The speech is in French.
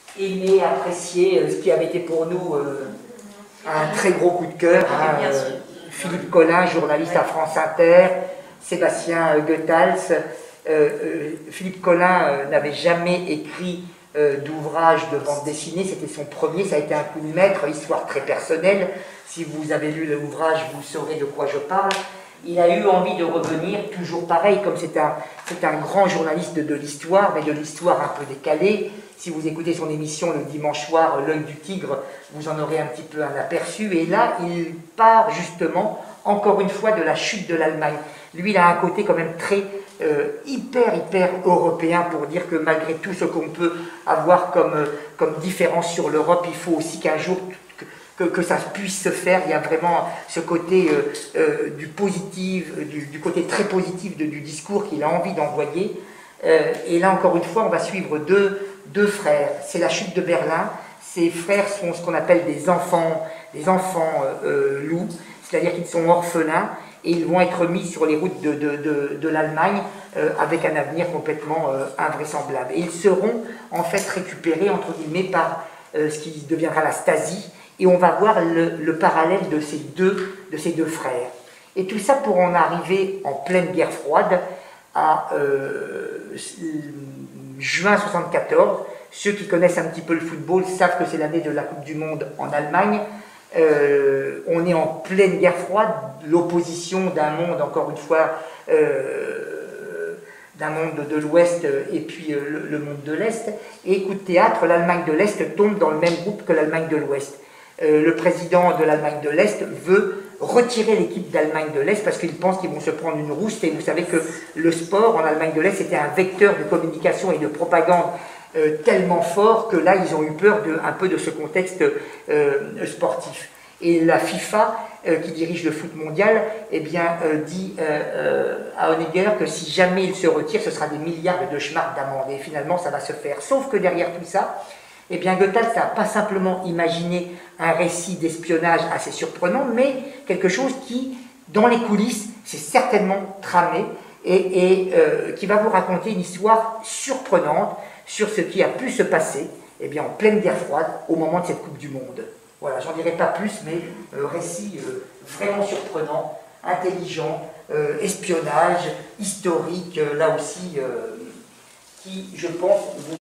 aimé, apprécié ce qui avait été pour nous un très gros coup de cœur. Philippe Collin, journaliste à France Inter, Sébastien Goethals. Philippe Collin n'avait jamais écrit d'ouvrage de bande dessinée, c'était son premier, ça a été un coup de maître, histoire très personnelle. Si vous avez lu l'ouvrage, vous saurez de quoi je parle. Il a eu envie de revenir, toujours pareil, comme c'est un grand journaliste de l'histoire, mais de l'histoire un peu décalée. Si vous écoutez son émission le dimanche soir, L'œil du tigre, vous en aurez un petit peu un aperçu. Et là, il part justement, encore une fois, de la chute de l'Allemagne. Lui, il a un côté quand même très hyper européen pour dire que malgré tout ce qu'on peut avoir comme différence sur l'Europe, il faut aussi qu'un jour que ça puisse se faire. Il y a vraiment ce côté du positif, du côté très positif du discours qu'il a envie d'envoyer. Et là, encore une fois, on va suivre deux frères. C'est la chute de Berlin. Ces frères sont ce qu'on appelle des enfants loups, c'est-à-dire qu'ils sont orphelins et ils vont être mis sur les routes de l'Allemagne avec un avenir complètement invraisemblable. Et ils seront en fait récupérés, entre guillemets, par ce qui deviendra la Stasi. Et on va voir le parallèle de ces deux frères. Et tout ça pour en arriver en pleine guerre froide à juin 1974. Ceux qui connaissent un petit peu le football savent que c'est l'année de la Coupe du Monde en Allemagne. On est en pleine guerre froide, l'opposition d'un monde, encore une fois, d'un monde de l'Ouest et puis le monde de l'Est. Et coup de théâtre, l'Allemagne de l'Est tombe dans le même groupe que l'Allemagne de l'Ouest. Le président de l'Allemagne de l'Est veut retirer l'équipe d'Allemagne de l'Est parce qu'il pense qu'ils vont se prendre une rouste. Et vous savez que le sport en Allemagne de l'Est était un vecteur de communication et de propagande tellement fort que là, ils ont eu peur un peu de ce contexte sportif. Et la FIFA, qui dirige le foot mondial, eh bien, dit à Honegger que si jamais il se retire, ce sera des milliards de Schmark d'amende. Et finalement, ça va se faire. Sauf que derrière tout ça, eh bien, Goethals n'a pas simplement imaginé un récit d'espionnage assez surprenant, mais quelque chose qui, dans les coulisses, s'est certainement tramé et qui va vous raconter une histoire surprenante sur ce qui a pu se passer eh bien, en pleine guerre froide au moment de cette Coupe du Monde. Voilà, j'en dirai pas plus, mais récit vraiment surprenant, intelligent, espionnage, historique, là aussi, qui, je pense, vous